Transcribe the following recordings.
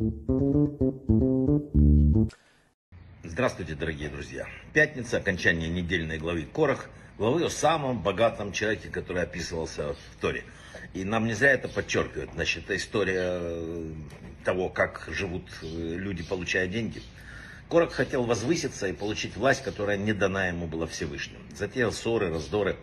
Здравствуйте, дорогие друзья. Пятница, окончание недельной главы Корах, главы о самом богатом человеке, который описывался в Торе. И нам не зря это подчеркивают. Значит, это история того, как живут люди, получая деньги. Корах хотел возвыситься и получить власть, которая не дана ему была Всевышним. Затеял ссоры, раздоры.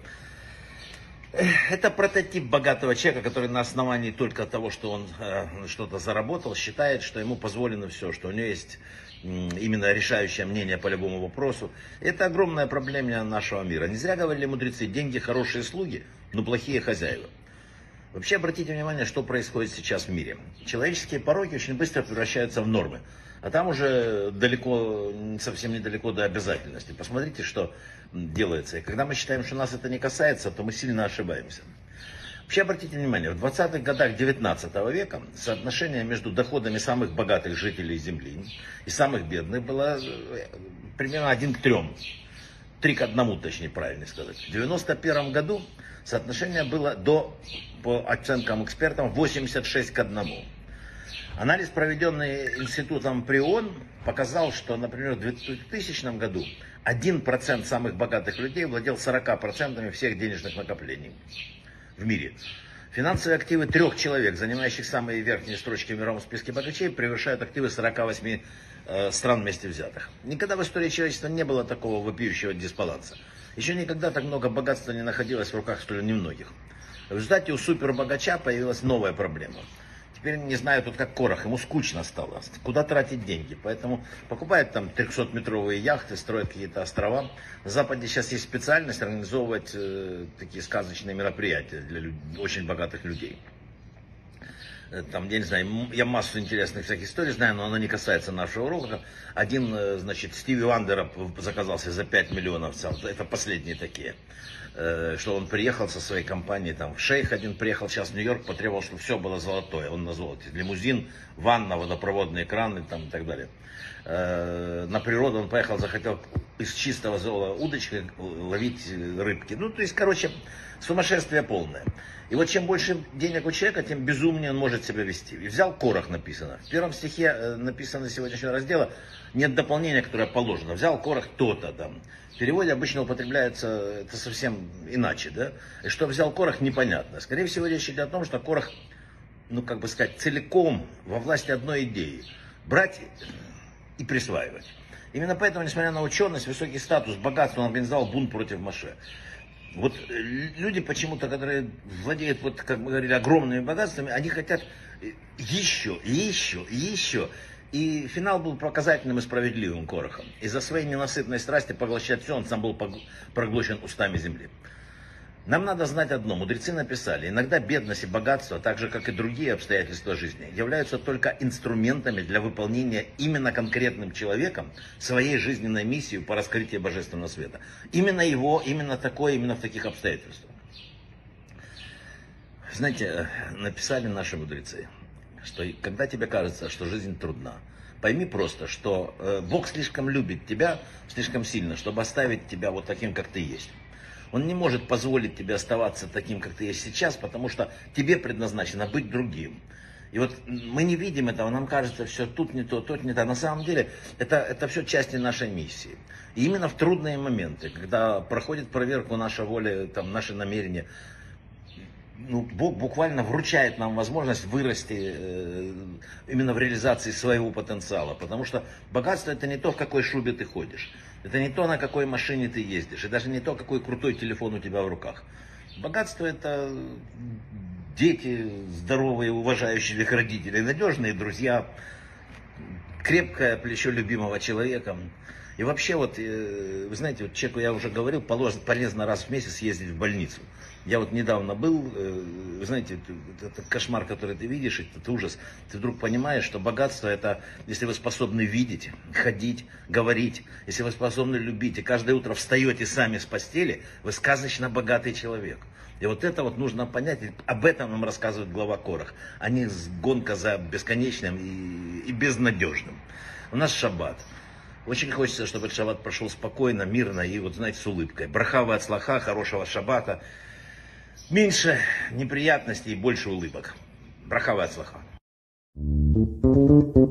Это прототип богатого человека, который на основании только того, что он что-то заработал, считает, что ему позволено все, что у него есть именно решающее мнение по любому вопросу. Это огромная проблема нашего мира. Не зря говорили мудрецы: деньги хорошие слуги, но плохие хозяева. Вообще обратите внимание, что происходит сейчас в мире. Человеческие пороки очень быстро превращаются в нормы. А там уже далеко, совсем недалеко до обязательности. Посмотрите, что делается. И когда мы считаем, что нас это не касается, то мы сильно ошибаемся. Вообще обратите внимание, в 20-х годах 19 века соотношение между доходами самых богатых жителей Земли и самых бедных было примерно 1 к 3. 3 к 1, точнее, правильно сказать. В 91 году соотношение было по оценкам экспертов, 86 к 1. Анализ, проведенный институтом Прион, показал, что, например, в 2000 году 1% самых богатых людей владел 40% всех денежных накоплений в мире. Финансовые активы 3 человек, занимающих самые верхние строчки в мировом списке богачей, превышают активы 48 стран вместе взятых. Никогда в истории человечества не было такого вопиющего дисбаланса. Еще никогда так много богатства не находилось в руках столь немногих. В результате у супербогача появилась новая проблема. Теперь не знаю, тут как Корах, ему скучно стало. Куда тратить деньги? Поэтому покупают там 300-метровые яхты, строят какие-то острова. На Западе сейчас есть специальность организовывать такие сказочные мероприятия для очень богатых людей. Там, я не знаю, я массу интересных всяких историй знаю, но она не касается нашего урока. Один, значит, Стиви Вандера заказался за 5 миллионов. Это последние такие. Что он приехал со своей компанией, там, шейх один приехал сейчас в Нью-Йорк, потребовал, чтобы все было золотое. Он на золоте. Лимузин, ванна, водопроводные краны там, и так далее. На природу он поехал, захотел из чистого золота удочкой ловить рыбки. Ну, то есть, короче, сумасшествие полное. И вот чем больше денег у человека, тем безумнее он может себя вести. И взял Корах, написано. В первом стихе написано сегодняшнего раздела, нет дополнения, которое положено. Взял Корах то-то там. В переводе обычно употребляется это совсем иначе, да? И что взял Корах, непонятно. Скорее всего, речь идет о том, что Корах, ну, как бы сказать, целиком во власти одной идеи. Брать и присваивать. Именно поэтому, несмотря на ученость, высокий статус, богатство, он организовал бунт против Моше. Вот люди почему-то, которые владеют, вот, как мы говорили, огромными богатствами, они хотят еще, еще, еще. И финал был показательным и справедливым Корахом. Из-за своей ненасытной страсти поглощать все, он сам был проглочен устами земли. Нам надо знать одно. Мудрецы написали: иногда бедность и богатство, так же как и другие обстоятельства жизни, являются только инструментами для выполнения именно конкретным человеком своей жизненной миссии по раскрытию божественного света. Именно его, именно такое, именно в таких обстоятельствах. Знаете, написали наши мудрецы, что когда тебе кажется, что жизнь трудна, пойми просто, что Бог слишком любит тебя, слишком сильно, чтобы оставить тебя вот таким, как ты есть. Он не может позволить тебе оставаться таким, как ты есть сейчас, потому что тебе предназначено быть другим. И вот мы не видим этого, нам кажется, все тут не то, тут не то. На самом деле это все части нашей миссии. И именно в трудные моменты, когда проходит проверку наша воля, там, наши намерения, ну, Бог буквально вручает нам возможность вырасти именно в реализации своего потенциала. Потому что богатство — это не то, в какой шубе ты ходишь. Это не то, на какой машине ты ездишь. И даже не то, какой крутой телефон у тебя в руках. Богатство — это дети здоровые, уважающие их родителей, надежные друзья, крепкое плечо любимого человека. И вообще, вот, вы знаете, вот человеку, я уже говорил, полезно раз в месяц ездить в больницу. Я вот недавно был, вы знаете, этот кошмар, который ты видишь, этот ужас, ты вдруг понимаешь, что богатство — это если вы способны видеть, ходить, говорить, если вы способны любить, и каждое утро встаете сами с постели, вы сказочно богатый человек. И вот это вот нужно понять, и об этом нам рассказывает глава Корах, а не гонка за бесконечным и безнадежным. У нас шаббат. Очень хочется, чтобы этот шаббат прошел спокойно, мирно и, вот знаете, с улыбкой. Браха ва ацлаха, хорошего шаббата. Меньше неприятностей и больше улыбок. Браха ва ацлаха.